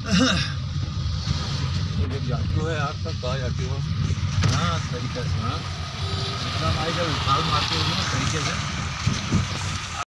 जाती हो यार, तब कहाँ जाती हो? हाँ तरीके से, हाँ इतना हमारी जब उछाल मारते हो ना तरीके से